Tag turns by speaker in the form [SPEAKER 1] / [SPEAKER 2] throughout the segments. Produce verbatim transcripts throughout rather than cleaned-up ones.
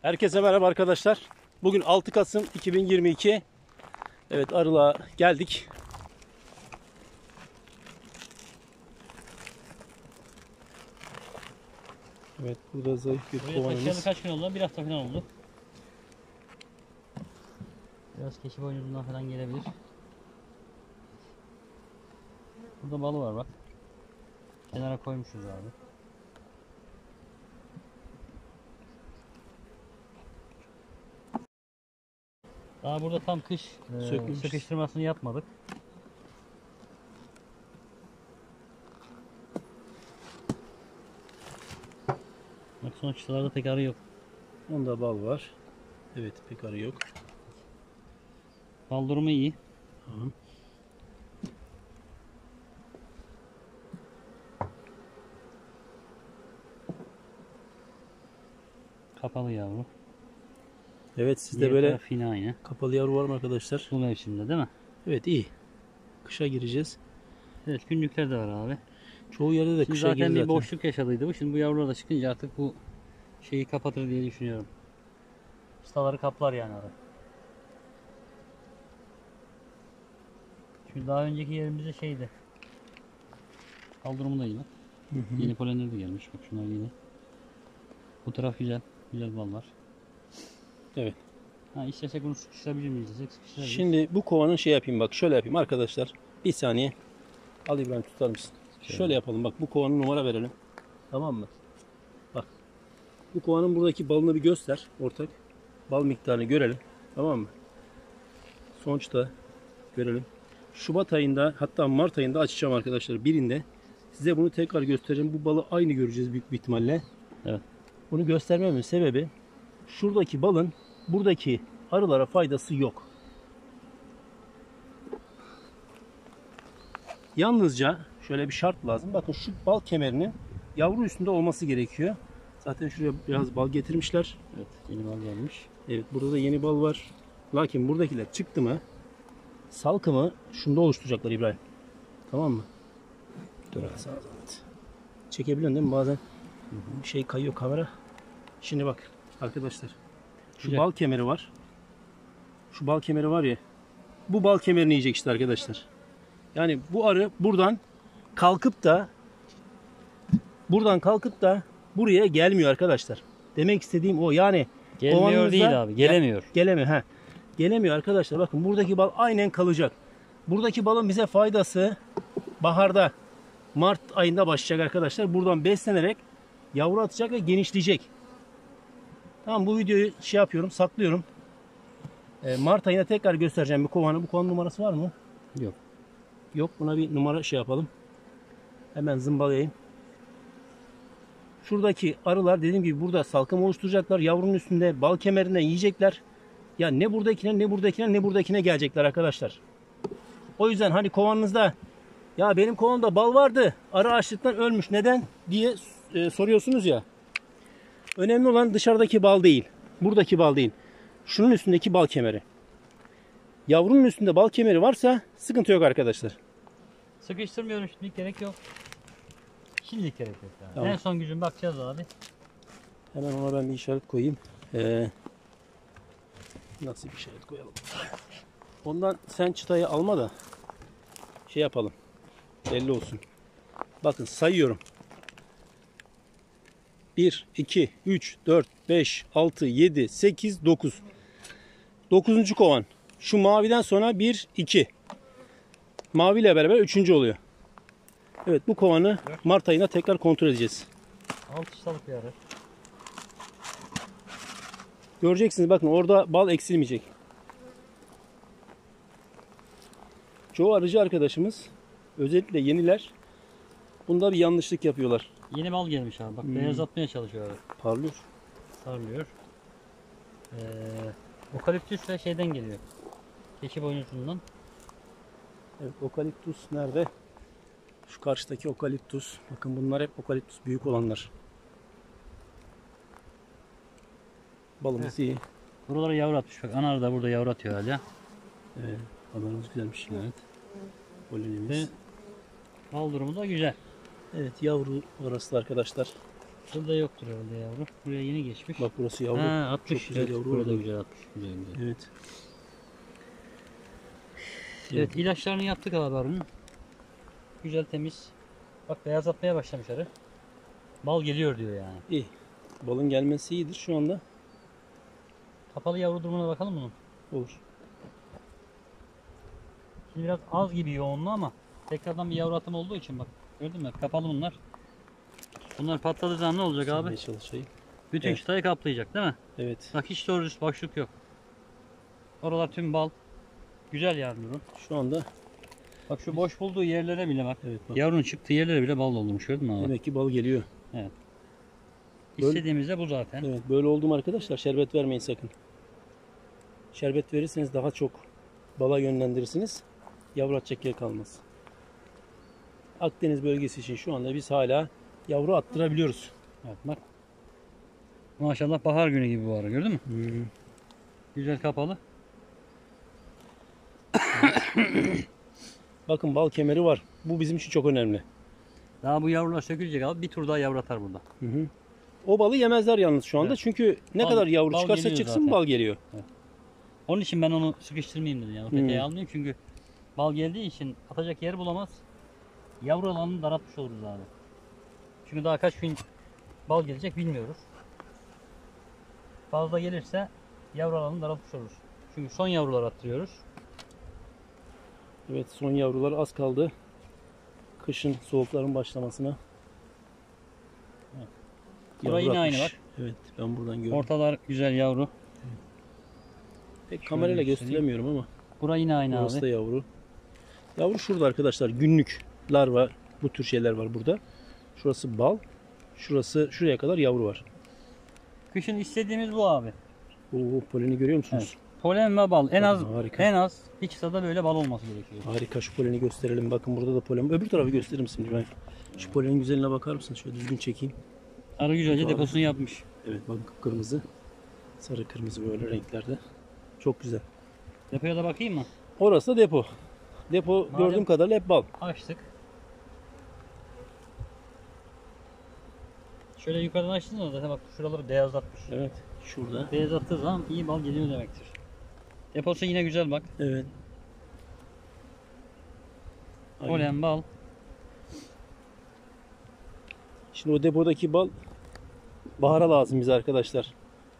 [SPEAKER 1] Herkese merhaba arkadaşlar. Bugün altı Kasım iki bin yirmi iki. Evet, Arıla geldik. Evet, burada zayıf bir
[SPEAKER 2] Buraya
[SPEAKER 1] kovanımız.
[SPEAKER 2] taşıyalı kaç gün oldu? Bir hafta falan oldu. Biraz keçi boynuzundan falan gelebilir. Burada balı var bak. Kenara koymuşuz abi. Daha burada tam kış e, sıkıştırmasını yapmadık. Bak son çıtalarda pek arı yok.
[SPEAKER 1] Onda bal var. Evet, pek arı yok.
[SPEAKER 2] Bal durumu iyi.
[SPEAKER 1] Tamam.
[SPEAKER 2] Kapalı yavru.
[SPEAKER 1] Evet, sizde
[SPEAKER 2] Diğer
[SPEAKER 1] böyle
[SPEAKER 2] taraf yine aynı.
[SPEAKER 1] kapalı yavru var mı arkadaşlar?
[SPEAKER 2] Bu mevsimde değil mi?
[SPEAKER 1] Evet, iyi. Kışa gireceğiz.
[SPEAKER 2] Evet, günlükler de var abi.
[SPEAKER 1] Çoğu yerde de
[SPEAKER 2] Şimdi
[SPEAKER 1] kışa
[SPEAKER 2] zaten
[SPEAKER 1] girdi
[SPEAKER 2] bir
[SPEAKER 1] zaten.
[SPEAKER 2] boşluk yaşadıydı bu. Şimdi bu yavrular da çıkınca artık bu şeyi kapatır diye düşünüyorum. Çıtaları kaplar yani arı. Çünkü daha önceki yerimizde şeydi. Bal durumu da iyi bak.
[SPEAKER 1] Hı hı.
[SPEAKER 2] Yeni polenler de gelmiş. Bak şunlar yeni. Bu taraf güzel. Güzel ballar.
[SPEAKER 1] Evet.
[SPEAKER 2] Ha, istesek bunu sıkıştırabilir miyiz? İstesek sıkıştırabiliriz.
[SPEAKER 1] Şimdi bu kovanın şey yapayım bak. Şöyle yapayım arkadaşlar. Bir saniye. Al İbrahim, tutar mısın? Şöyle, şöyle yapalım. Bak, bu kovanın numara verelim. Tamam mı? Bak. Bu kovanın buradaki balını bir göster. Ortak. Bal miktarını görelim. Tamam mı? Sonuçta görelim. Şubat ayında, hatta Mart ayında açacağım arkadaşlar. Birinde. Size bunu tekrar göstereceğim. Bu balı aynı göreceğiz büyük bir ihtimalle.
[SPEAKER 2] Evet.
[SPEAKER 1] Bunu göstermemin sebebi, şuradaki balın buradaki arılara faydası yok. Yalnızca şöyle bir şart lazım. Bakın, şu bal kemerinin yavru üstünde olması gerekiyor. Zaten şuraya biraz bal getirmişler.
[SPEAKER 2] Evet, yeni bal gelmiş. Evet,
[SPEAKER 1] burada da yeni bal var. Lakin buradakiler çıktı mı salkımı şunda oluşturacaklar İbrahim. Tamam mı? Dur. Çekebiliyorsun değil mi? Bazen bir şey kayıyor kamera. Şimdi bak arkadaşlar. Şu
[SPEAKER 2] Güzel.
[SPEAKER 1] bal kemeri var. Şu bal kemeri var ya. Bu bal kemerini yiyecek işte arkadaşlar. Yani bu arı buradan kalkıp da buradan kalkıp da buraya gelmiyor arkadaşlar. Demek istediğim o. Yani
[SPEAKER 2] gelmiyor değil abi. Gelemiyor.
[SPEAKER 1] Ge gelemiyor. He. Gelemiyor arkadaşlar. Bakın, buradaki bal aynen kalacak. Buradaki balın bize faydası baharda, Mart ayında başlayacak arkadaşlar. Buradan beslenerek yavru atacak ve genişleyecek. Tamam, bu videoyu şey yapıyorum, saklıyorum. Ee, Mart ayında tekrar göstereceğim bir kovanı. Bu kovanın numarası var mı?
[SPEAKER 2] Yok.
[SPEAKER 1] Yok. Buna bir numara şey yapalım. Hemen zımbalayayım. Şuradaki arılar dediğim gibi burada salkım oluşturacaklar. Yavrunun üstünde bal kemerinden yiyecekler. Ya ne buradakine ne buradakine ne buradakine gelecekler arkadaşlar. O yüzden hani kovanınızda ya benim kovanımda bal vardı, arı açlıktan ölmüş, neden diye e, soruyorsunuz ya. Önemli olan dışarıdaki bal değil. Buradaki bal değil. Şunun üstündeki bal kemeri. Yavrunun üstünde bal kemeri varsa sıkıntı yok arkadaşlar.
[SPEAKER 2] Sıkıştırmıyorum, şimdilik gerek yok. Şimdilik gerek yok yani.
[SPEAKER 1] Tamam.
[SPEAKER 2] En son gücün bakacağız abi.
[SPEAKER 1] Hemen ona ben bir işaret koyayım. Ee, nasıl bir işaret koyalım? Ondan sen çıtayı alma da şey yapalım. Belli olsun. Bakın, sayıyorum. bir, iki, üç, dört, beş, altı, yedi, sekiz, dokuz. dokuzuncu kovan. Şu maviden sonra bir, iki. Maviyle beraber üçüncü oluyor. Evet, bu kovanı Mart ayında tekrar kontrol edeceğiz.
[SPEAKER 2] altı çıtalık bir arı.
[SPEAKER 1] Göreceksiniz, bakın orada bal eksilmeyecek. Çoğu arıcı arkadaşımız, özellikle yeniler, bunda bir yanlışlık yapıyorlar.
[SPEAKER 2] Yeni bal gelmiş abi. Bak, hmm. beyazlatmaya çalışıyor abi.
[SPEAKER 1] Parlıyor.
[SPEAKER 2] Parlıyor. Ee, okaliptüs ve şeyden geliyor. Keçi boynuzundan.
[SPEAKER 1] Evet, okaliptus nerede? Şu karşıdaki okaliptus. Bakın, bunlar hep okaliptus büyük olanlar. Balımız evet. iyi.
[SPEAKER 2] Buralara yavru atmış. Bak, ana arı da burada yavru atıyor hala.
[SPEAKER 1] Evet, balımız güzelmiş.
[SPEAKER 2] Evet.
[SPEAKER 1] Polenimiz.
[SPEAKER 2] Ve bal durumu da güzel.
[SPEAKER 1] Evet, yavru orası da arkadaşlar.
[SPEAKER 2] Şurada yoktur herhalde yavru. Buraya yeni geçmiş.
[SPEAKER 1] Bak burası yavru.
[SPEAKER 2] Ha, atmış.
[SPEAKER 1] Çok güzel
[SPEAKER 2] Evet,
[SPEAKER 1] yavru
[SPEAKER 2] burada
[SPEAKER 1] oldu.
[SPEAKER 2] güzel atmış. Güzel, güzel.
[SPEAKER 1] Evet.
[SPEAKER 2] Evet, ilaçlarını yaptık abi arının. Güzel temiz. Bak beyazlatmaya başlamış arı. Bal geliyor diyor yani.
[SPEAKER 1] İyi. Balın gelmesi iyidir şu anda.
[SPEAKER 2] Kapalı yavru durumuna bakalım bunun.
[SPEAKER 1] Olur.
[SPEAKER 2] Şimdi biraz az gibi yoğunluğu ama tekrardan bir yavru atım olduğu için bak. Gördün mü? Kapalı bunlar. Bunlar patladığı zaman ne olacak abi?
[SPEAKER 1] Silmeye çalışayım.
[SPEAKER 2] Bütün
[SPEAKER 1] Evet.
[SPEAKER 2] çıtayı kaplayacak değil mi?
[SPEAKER 1] Evet.
[SPEAKER 2] Bak hiç doğru düz boşluk yok. Oralar tüm bal. Güzel yani durum.
[SPEAKER 1] Şu anda
[SPEAKER 2] Bak şu boş bulduğu yerlere bile bak.
[SPEAKER 1] evet bak.
[SPEAKER 2] Yavrunun çıktığı yerlere bile bal doldurmuş, gördün mü abi?
[SPEAKER 1] Demek ki bal geliyor. Böyle-
[SPEAKER 2] İstediğimiz de bu zaten.
[SPEAKER 1] Evet, böyle oldu mu arkadaşlar şerbet vermeyin sakın. Şerbet verirseniz daha çok bala yönlendirirsiniz. Yavru atacak yer kalmaz. Akdeniz bölgesi için şu anda biz hala yavru attırabiliyoruz.
[SPEAKER 2] Evet bak. Maşallah bahar günü gibi bu ara, gördün mü?
[SPEAKER 1] Hmm.
[SPEAKER 2] Güzel kapalı.
[SPEAKER 1] Bakın bal kemeri var. Bu bizim için çok önemli.
[SPEAKER 2] Daha bu yavrular sökülecek abi. Bir tur daha yavru atar burada.
[SPEAKER 1] Hı hı. O balı yemezler yalnız şu anda.
[SPEAKER 2] Evet.
[SPEAKER 1] Çünkü ne
[SPEAKER 2] Bal-
[SPEAKER 1] kadar yavru
[SPEAKER 2] bal
[SPEAKER 1] çıkarsa
[SPEAKER 2] geliyor
[SPEAKER 1] çıksın
[SPEAKER 2] zaten.
[SPEAKER 1] bal geliyor.
[SPEAKER 2] Onun için ben onu sıkıştırmayayım dedim yani. O peteği
[SPEAKER 1] Hmm.
[SPEAKER 2] almayayım çünkü bal geldiği için atacak yer bulamaz. Yavru alanını daraltmış oluruz abi. Çünkü daha kaç gün bal gelecek bilmiyoruz. Fazla gelirse yavru alanını daraltmış oluruz. Çünkü son yavrular attırıyoruz.
[SPEAKER 1] Evet, son yavrular az kaldı. Kışın soğukların başlamasına.
[SPEAKER 2] Evet.
[SPEAKER 1] Yavru
[SPEAKER 2] Burası yine aynı
[SPEAKER 1] atmış.
[SPEAKER 2] bak.
[SPEAKER 1] Evet, ben buradan görüyorum.
[SPEAKER 2] Ortalar güzel yavru.
[SPEAKER 1] Pek kamerayla
[SPEAKER 2] göstereyim.
[SPEAKER 1] gösteremiyorum ama
[SPEAKER 2] Bura yine aynı
[SPEAKER 1] burası
[SPEAKER 2] abi.
[SPEAKER 1] da yavru. Yavru şurada arkadaşlar. Günlük larva, bu tür şeyler var burada. Şurası bal. Şurası, şuraya kadar yavru var.
[SPEAKER 2] Kışın istediğimiz bu abi.
[SPEAKER 1] Oo, poleni görüyor musunuz?
[SPEAKER 2] Polen ve bal. En az
[SPEAKER 1] Harika.
[SPEAKER 2] en az bir çıtada böyle bal olması gerekiyor.
[SPEAKER 1] Harika, şu poleni gösterelim. Bakın burada da polen. Öbür tarafı gösterir misin ben? Şu polenin güzeline bakar mısın? Şöyle düzgün çekeyim.
[SPEAKER 2] Arı güzelce
[SPEAKER 1] Abi.
[SPEAKER 2] deposunu yapmış.
[SPEAKER 1] Evet, bakın kırmızı. Sarı kırmızı böyle renklerde. Çok güzel.
[SPEAKER 2] Depoya da bakayım mı?
[SPEAKER 1] Orası da depo. Depo
[SPEAKER 2] Madem-
[SPEAKER 1] gördüğüm kadarıyla hep bal.
[SPEAKER 2] Açtık. Şöyle yukarıdan açtığınız zaman zaten bak şuraları beyazlatmış.
[SPEAKER 1] Evet. Şurada.
[SPEAKER 2] Beyazlattığı zaman iyi bal geliyor demektir. Deposu yine güzel bak.
[SPEAKER 1] Evet. Aynen.
[SPEAKER 2] Polen, bal.
[SPEAKER 1] Şimdi o depodaki bal bahara lazım bize arkadaşlar.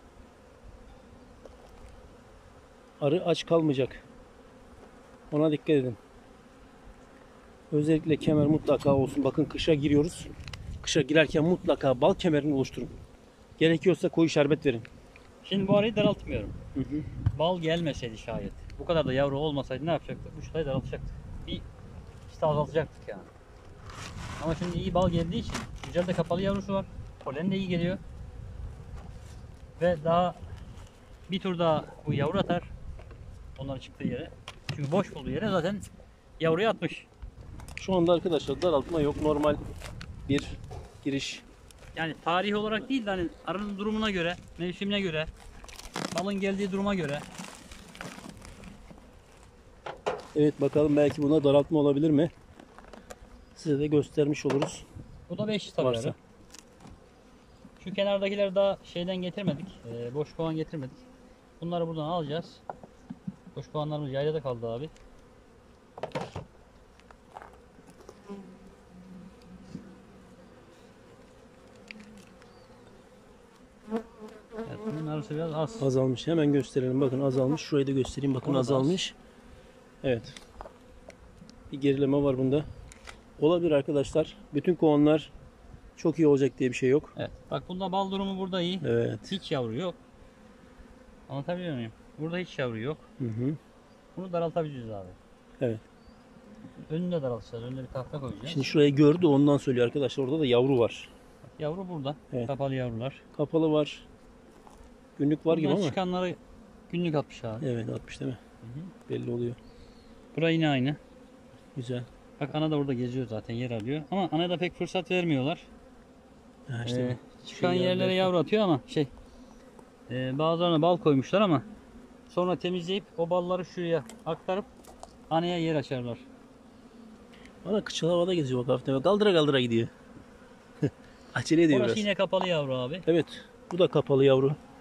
[SPEAKER 1] Arı aç kalmayacak. Ona dikkat edin. Özellikle kemer mutlaka olsun. Bakın kışa giriyoruz. Kışa girerken mutlaka bal kemerini oluşturun. Gerekiyorsa koyu şerbet verin.
[SPEAKER 2] Şimdi bu arayı daraltmıyorum.
[SPEAKER 1] Hı hı.
[SPEAKER 2] Bal gelmeseydi şayet. Bu kadar da yavru olmasaydı ne yapacaktık? Bu çıtayı daraltacaktık. Bir işte azaltacaktık yani. Ama şimdi iyi bal geldiği için güzel de kapalı yavrusu var. Polen de iyi geliyor. Ve daha bir tur daha bu yavru atar. Onların çıktığı yere. Çünkü boş bulduğu yere zaten yavruyu atmış.
[SPEAKER 1] Şu anda arkadaşlar daraltma yok. Normal bir giriş.
[SPEAKER 2] Yani tarih olarak değil de hani arının durumuna göre, mevsimine göre, balın geldiği duruma göre.
[SPEAKER 1] Evet, bakalım belki buna daraltma olabilir mi? Size de göstermiş oluruz.
[SPEAKER 2] Bu da beş tabii.
[SPEAKER 1] Varsa.
[SPEAKER 2] arı. Şu kenardakileri daha şeyden getirmedik. e, boş kovan getirmedik. Bunları buradan alacağız. Boş kovanlarımız yaylada kaldı abi. Evet, bunun arası biraz az.
[SPEAKER 1] Azalmış. Hemen gösterelim. Bakın azalmış. Şurayı da göstereyim. Bakın
[SPEAKER 2] Orada
[SPEAKER 1] azalmış. Evet. Bir gerileme var bunda. Olabilir arkadaşlar. Bütün kovanlar çok iyi olacak diye bir şey yok.
[SPEAKER 2] Evet. Bak bunda bal durumu burada iyi.
[SPEAKER 1] Evet.
[SPEAKER 2] Hiç yavru yok. Anlatabiliyor muyum? Burada hiç yavru yok.
[SPEAKER 1] Hı hı.
[SPEAKER 2] Bunu daraltabiliriz abi.
[SPEAKER 1] Evet.
[SPEAKER 2] Önünü de daraltacağız. Önüne bir tahta koyacağız.
[SPEAKER 1] Şimdi şurayı gördü, ondan söylüyor arkadaşlar. Orada da yavru var.
[SPEAKER 2] Yavru burada.
[SPEAKER 1] Evet.
[SPEAKER 2] Kapalı yavrular.
[SPEAKER 1] Kapalı var. Günlük var gibi
[SPEAKER 2] Buradan
[SPEAKER 1] ama.
[SPEAKER 2] çıkanları günlük atmış abi.
[SPEAKER 1] Evet, atmış değil mi?
[SPEAKER 2] Hı hı.
[SPEAKER 1] Belli oluyor.
[SPEAKER 2] Bura yine aynı.
[SPEAKER 1] Güzel.
[SPEAKER 2] Bak ana da orada geziyor zaten, yer alıyor. Ama ana da pek fırsat vermiyorlar.
[SPEAKER 1] Ha işte
[SPEAKER 2] Ee,
[SPEAKER 1] bu.
[SPEAKER 2] çıkan
[SPEAKER 1] Şey
[SPEAKER 2] yerlere
[SPEAKER 1] yerler-
[SPEAKER 2] yavru atıyor ama şey. E, bazılarına bal koymuşlar ama sonra temizleyip o balları şuraya aktarıp anaya yer açarlar.
[SPEAKER 1] Bana kıçıl havada geziyor bak hafiften. Kaldıra kaldıra gidiyor. Acele ediyor
[SPEAKER 2] Orası
[SPEAKER 1] biraz.
[SPEAKER 2] yine kapalı yavru abi.
[SPEAKER 1] Evet. Bu da kapalı yavru.